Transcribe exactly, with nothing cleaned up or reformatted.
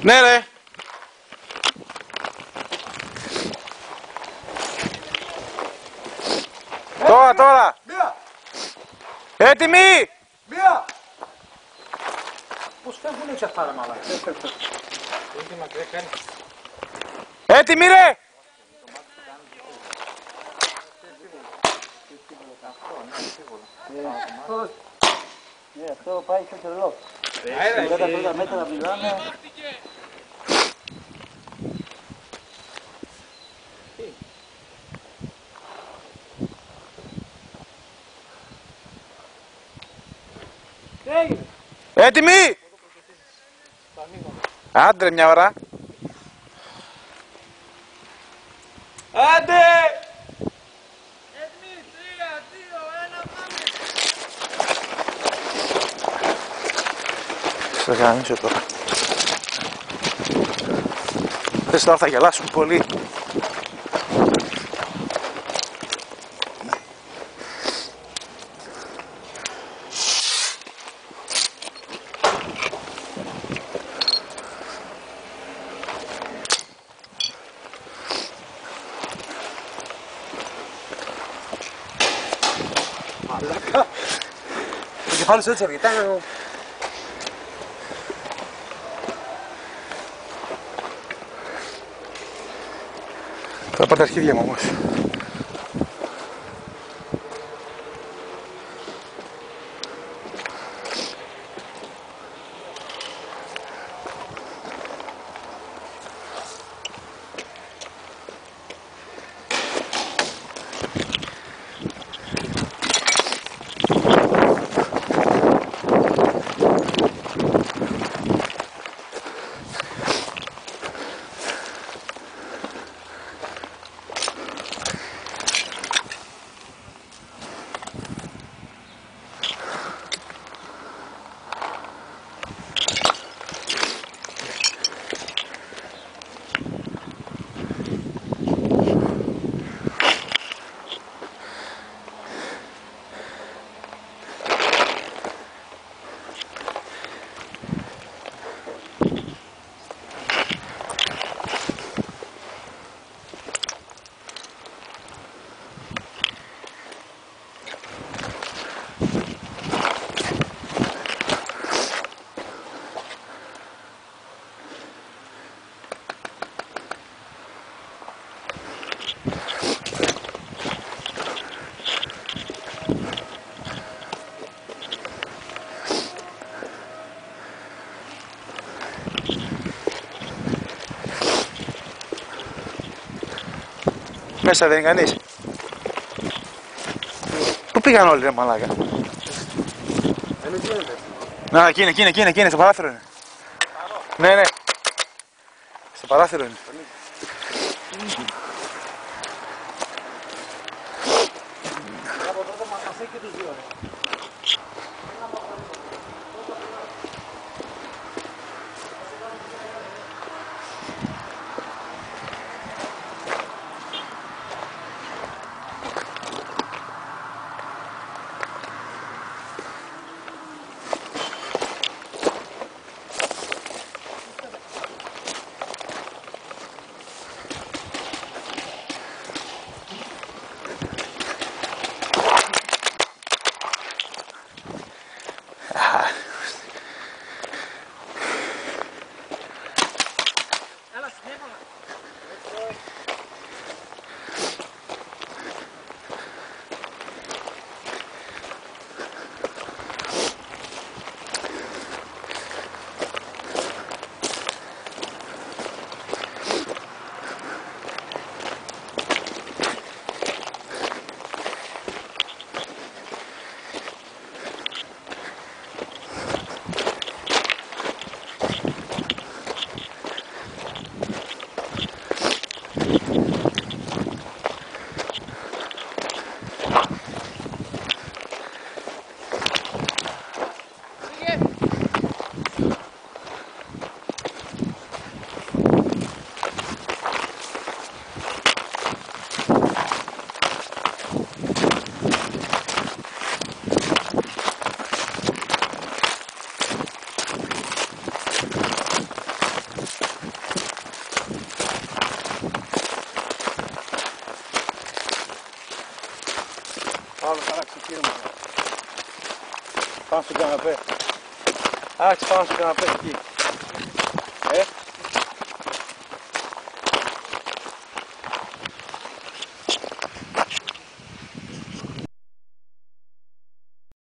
Ναι ρε. Τώρα, τώρα. Μία. Έτοιμοι. Μία. Πώς φεύγουν έτσι αυτά ρε μαλάκα. Έτοιμοι ρε. Ναι, αυτό πάει στο τρελό. Αέρα, τριάντα πενήντα μέτρα μιλάμε. Έτοιμοι. Άντε μια ώρα. Άντε! Έτοιμοι, τρία, δύο, ένα, πάμε. Θα γαμίσω τώρα. Θες τώρα θα γελάσουν πολύ. Το κεφάλι σου έτσι αρκετά. Θα πάρει τα αρχίδια μου όμως. Μέσα δεν είναι κανείς. Πού πήγαν όλοι ρε μαλάκα. Να, εκείνη, εκείνη, εκείνη, εκείνη, στο παράθυρο είναι. Ναι, ναι. Στο παράθυρο είναι. Από τότε μας έχει και τους δύο ρε. Πάμε στον καναπέ. Άξι, πάμε στον καναπέ εκεί.